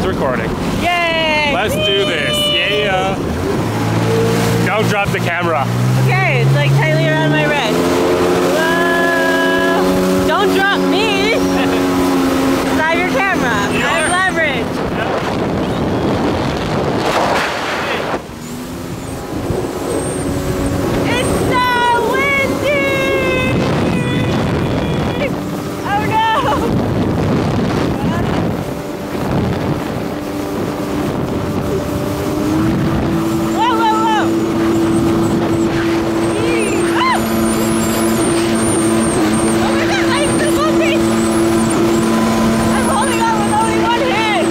is recording. Yay! Let's do this. Yeah. Don't drop the camera. Okay, it's like tightly around my wrist. Whoa! Don't drop me! Side your camera. I have leverage. It's so windy! Oh no! Whoa, whoa, whoa! Ah! Oh my god, I'm so bumpy! I'm holding on with only one hand!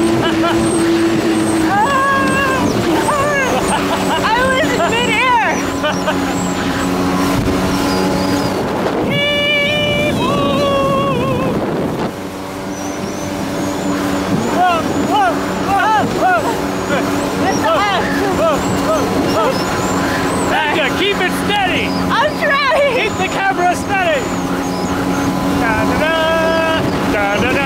I was in midair! Becca, keep it steady. I'm trying! Keep the camera steady. Da, da, da, da, da, da.